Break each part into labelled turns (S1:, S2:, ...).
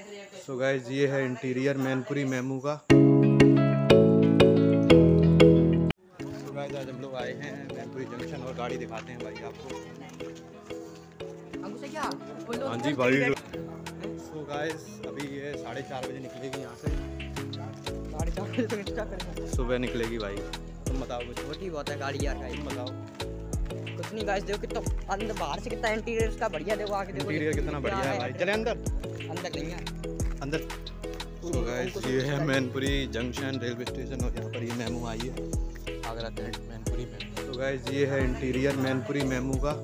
S1: So guys ये है interior Mainpuri MEMU का। सो गाइस आज हम लोग आए हैं मैनपुरी जंक्शन और गाड़ी दिखाते हैं भाई आपको। हाँ जी भाई। सो गाइस अभी ये 4:30 बजे निकलेगी यहाँ से। 4:30 बजे तक क्या करेंगे? सुबह निकलेगी भाई। तुम बताओ कुछ।
S2: छोटी बहुत है गाड़ी यार।
S1: तुम बताओ
S2: कुछ नहीं गाइस, देखो कितना अंदर बाहर से कितना इंटीरियर इसका बढ़िया। देखो आके देखो
S1: इंटीरियर कितना बढ़िया है भाई। चले अंदर।
S2: अंदर नहीं है
S1: अंदर। सो गाइस ये है मैनपुरी जंक्शन रेलवे स्टेशन और यहाँ पर ये मेमू आई है आगरा कैंट मैनपुरी मेमू। तो गाइस ये है इंटीरियर मैनपुरी मेमू का।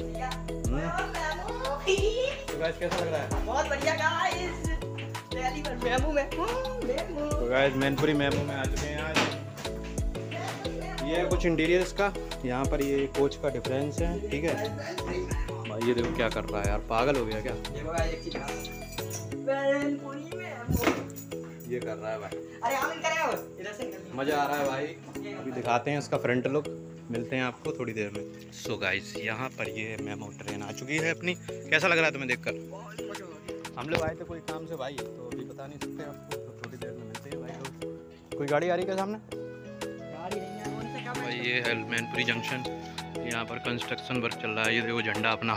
S1: तो गाइस कैसा लग रहा है?
S2: बहुत बढ़िया गाइस। पहली बार मेमू में।
S1: तो गाइस मैनपुरी मेमू में आ चुके हैं आज। ये है कुछ इंटीरियर इसका। यहाँ पर ये कोच का डिफरेंस है, ठीक है भाई। ये देखो क्या कर रहा है यार, पागल हो गया क्या? ये कर रहा है भाई।
S2: अरे हम करें इधर से
S1: मजा आ रहा है भाई। अभी दिखाते हैं इसका फ्रंट लुक, मिलते हैं आपको थोड़ी देर में। सो गाइस यहाँ पर ये मेमू ट्रेन आ चुकी है अपनी। कैसा लग रहा है तुम्हें देखकर? हम लोग आए थे कोई काम से भाई, तो अभी बता नहीं सकते आपको, तो थोड़ी देर में मिलते हैं भाई लोग। कोई गाड़ी आ रही है क्या सामने?
S2: गाड़ी नहीं है कौन से काम
S1: भाई ये है मैनपुरी जंक्शन। यहाँ पर कंस्ट्रक्शन वर्क चल रहा है। ये देखो झंडा अपना।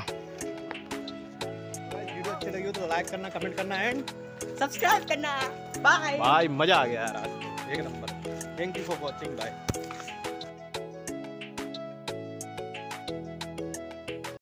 S1: वीडियो अच्छी लगी हो तो लाइक करना, कमेंट करना एंड
S2: सब्सक्राइब करना। बाय
S1: भाई मजा आ गया यार आज, एक नंबर। Thank you for watching, bye.